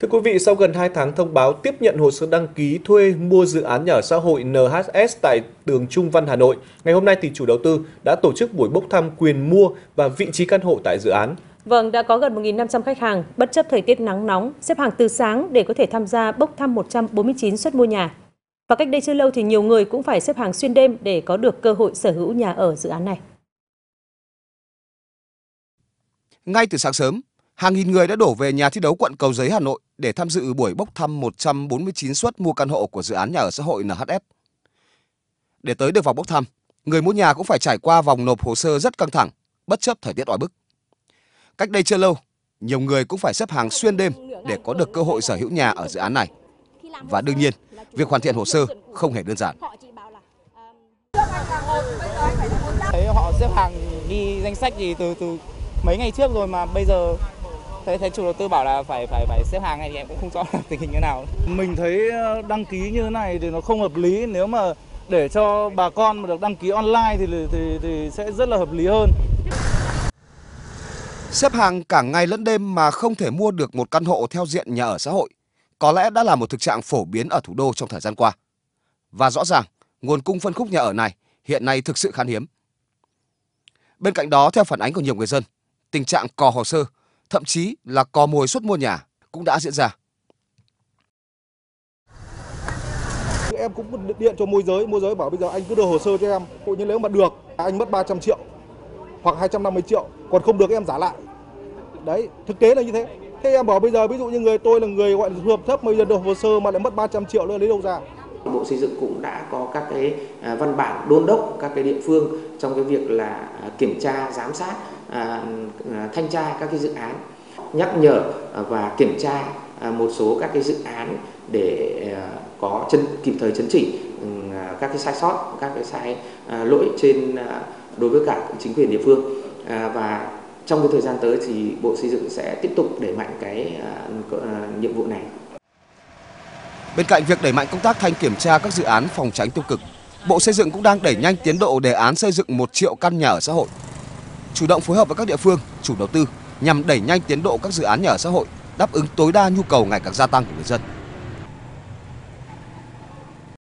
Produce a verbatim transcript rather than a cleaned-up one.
Thưa quý vị, sau gần hai tháng thông báo tiếp nhận hồ sơ đăng ký thuê mua dự án nhà ở xã hội en hát ét tại đường Trung Văn, Hà Nội, ngày hôm nay thì chủ đầu tư đã tổ chức buổi bốc thăm quyền mua và vị trí căn hộ tại dự án. Vâng, đã có gần một nghìn năm trăm khách hàng bất chấp thời tiết nắng nóng xếp hàng từ sáng để có thể tham gia bốc thăm một trăm bốn mươi chín suất mua nhà. Và cách đây chưa lâu thì nhiều người cũng phải xếp hàng xuyên đêm để có được cơ hội sở hữu nhà ở dự án này. Ngay từ sáng sớm, hàng nghìn người đã đổ về nhà thi đấu quận Cầu Giấy, Hà Nội để tham dự buổi bốc thăm một trăm bốn mươi chín suất mua căn hộ của dự án nhà ở xã hội en hát ét. Để tới được vòng bốc thăm, người mua nhà cũng phải trải qua vòng nộp hồ sơ rất căng thẳng, bất chấp thời tiết oi bức. Cách đây chưa lâu, nhiều người cũng phải xếp hàng xuyên đêm để có được cơ hội sở hữu nhà ở dự án này. Và đương nhiên, việc hoàn thiện hồ sơ không hề đơn giản. Thấy họ xếp hàng đi danh sách gì từ từ mấy ngày trước rồi mà bây giờ thấy thấy chủ đầu tư bảo là phải phải phải xếp hàng này thì em cũng không rõ tình hình như nào. Mình thấy đăng ký như thế này thì nó không hợp lý, nếu mà để cho bà con mà được đăng ký online thì thì thì sẽ rất là hợp lý hơn. Xếp hàng cả ngày lẫn đêm mà không thể mua được một căn hộ theo diện nhà ở xã hội có lẽ đã là một thực trạng phổ biến ở thủ đô trong thời gian qua. Và rõ ràng, nguồn cung phân khúc nhà ở này hiện nay thực sự khan hiếm. Bên cạnh đó, theo phản ánh của nhiều người dân, tình trạng cò hồ sơ, thậm chí là cò mồi suất mua nhà cũng đã diễn ra. Em cũng điện cho môi giới, môi giới bảo bây giờ anh cứ đưa hồ sơ cho em, tự nhiên nếu mà được anh mất ba trăm triệu hoặc hai trăm năm mươi triệu, còn không được em trả lại. Đấy, thực tế là như thế. Thế em bảo bây giờ ví dụ như người tôi là người gọi là thu nhập thấp, bây giờ được hồ sơ mà lại mất ba trăm triệu nữa lấy đâu ra? Bộ Xây dựng cũng đã có các cái văn bản đôn đốc các cái địa phương trong cái việc là kiểm tra, giám sát, thanh tra các cái dự án, nhắc nhở và kiểm tra một số các cái dự án để có chân kịp thời chấn chỉnh các cái sai sót, các cái sai lỗi trên đối với cả chính quyền địa phương. Và trong cái thời gian tới thì Bộ Xây dựng sẽ tiếp tục đẩy mạnh cái nhiệm vụ này. Bên cạnh việc đẩy mạnh công tác thanh kiểm tra các dự án phòng tránh tiêu cực, Bộ Xây dựng cũng đang đẩy nhanh tiến độ đề án xây dựng một triệu căn nhà ở xã hội. Chủ động phối hợp với các địa phương, chủ đầu tư nhằm đẩy nhanh tiến độ các dự án nhà ở xã hội, đáp ứng tối đa nhu cầu ngày càng gia tăng của người dân.